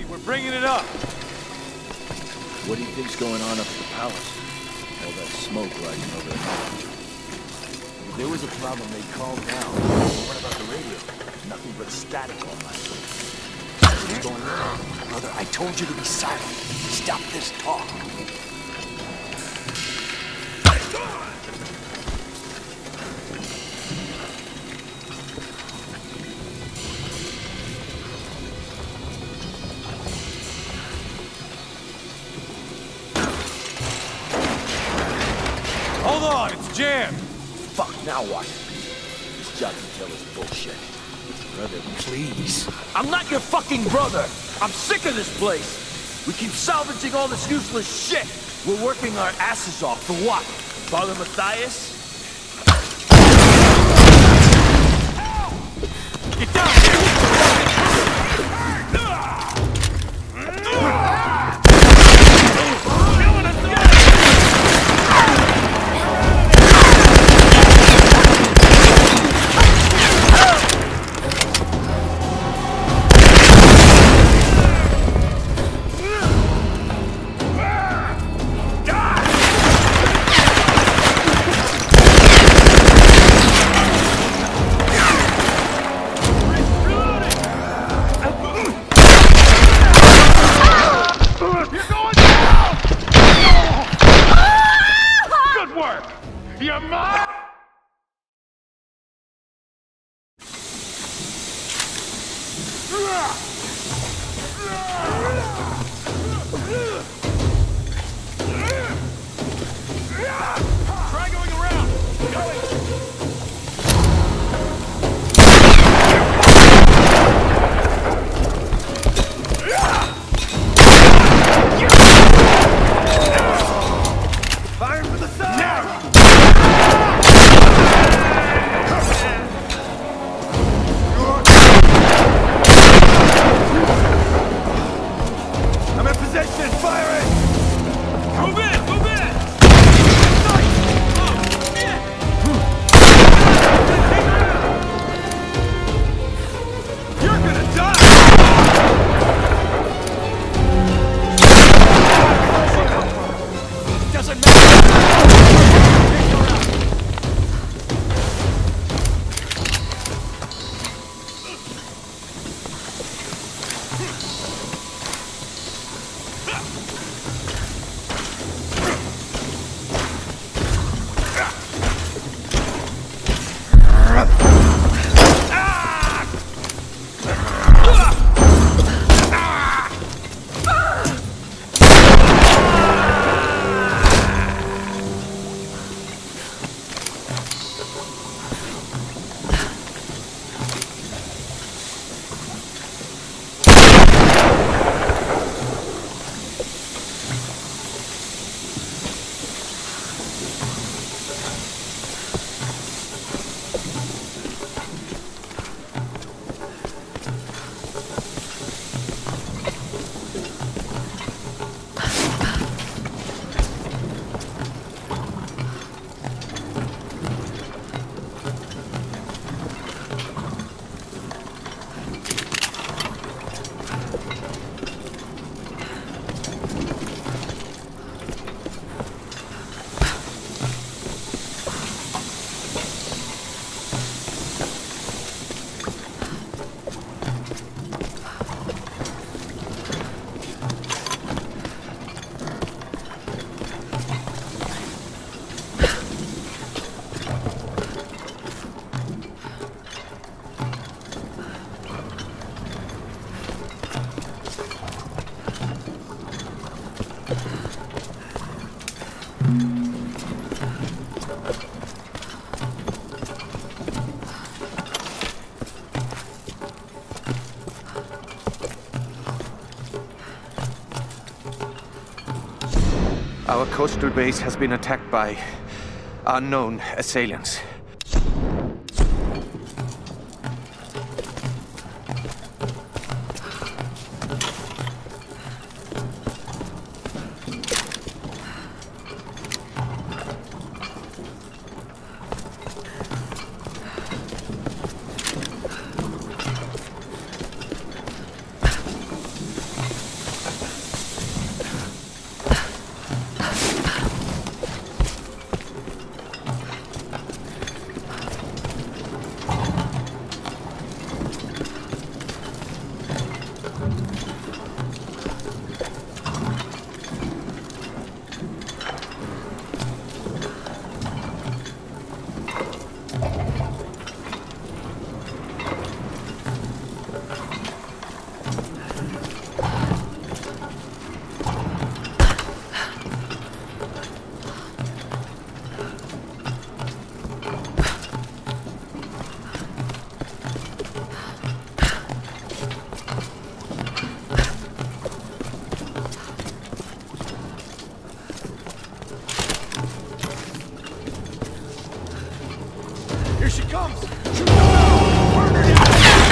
We're bringing it up. What do you think's going on up at the palace? All that smoke rising over the mountain. If there was a problem, they'd call down. What about the radio? Nothing but static all night. What's going on? Brother, I told you to be silent. Stop this talk. Hold on, it's jammed. Fuck, now what? This job can tell us bullshit. Brother, Please. I'm not your fucking brother. I'm sick of this place. We keep salvaging all this useless shit. We're working our asses off for what? Father Matthias? Get down here! You're mine! Try going around! Fire for the sun! Now! I'm in position! Fire it! Move in! Move in! You're gonna die! Doesn't matter! Our coastal base has been attacked by unknown assailants. she comes! Shoot her down! Burn her down!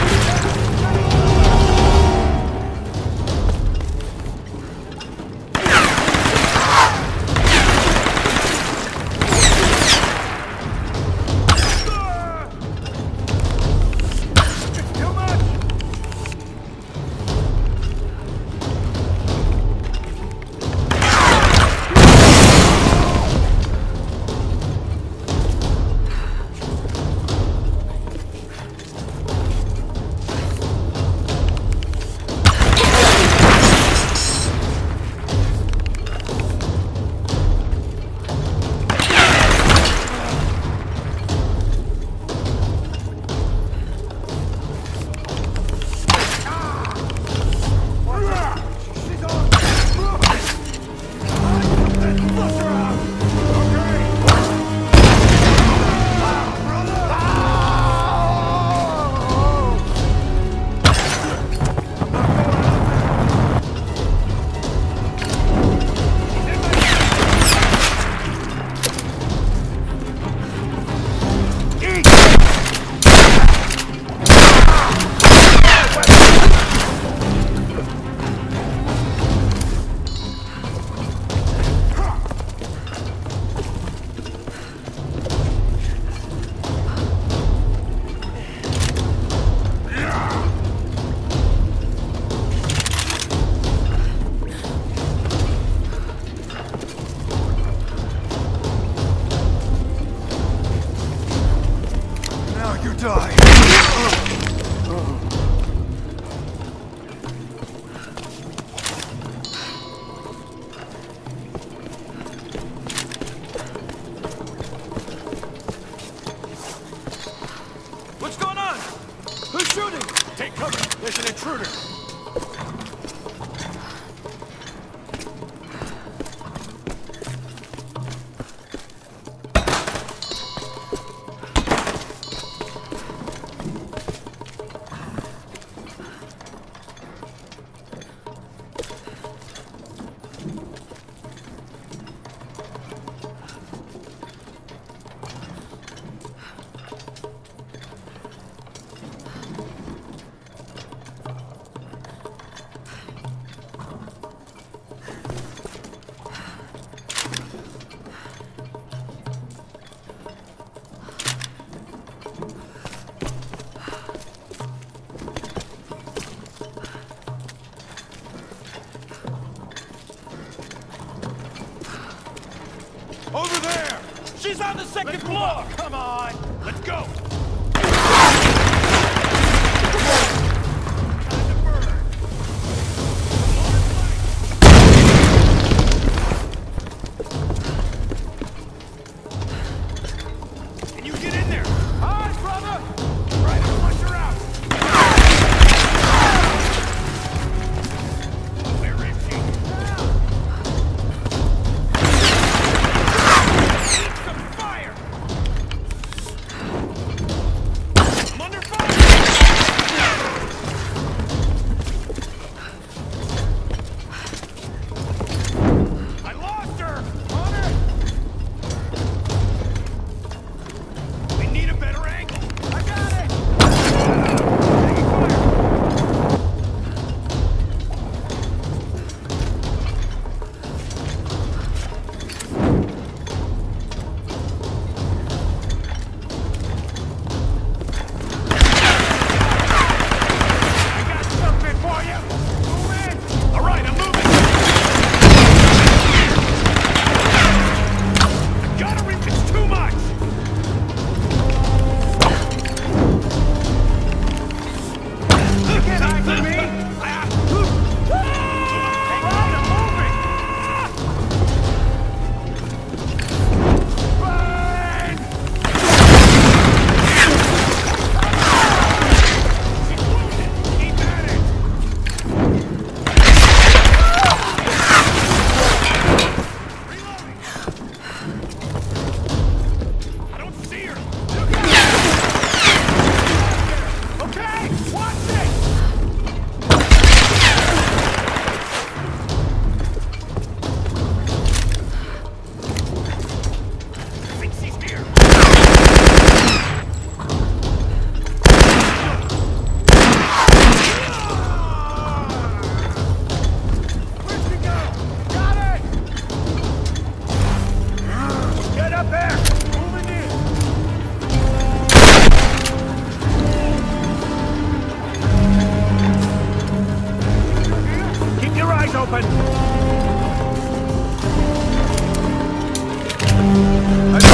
Take cover! There's an intruder! Over there! She's on the second floor! Come on! Let's go! Can you get in there? Aye, brother! Right, I'll punch her out! Where is she? Some fire! I